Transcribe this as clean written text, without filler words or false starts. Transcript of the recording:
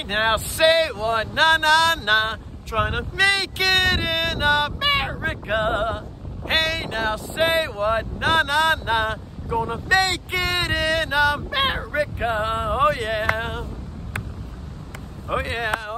now say what, na na na, trying to make it in America. Hey now say what, na na na, gonna make it in America. Oh yeah, oh yeah.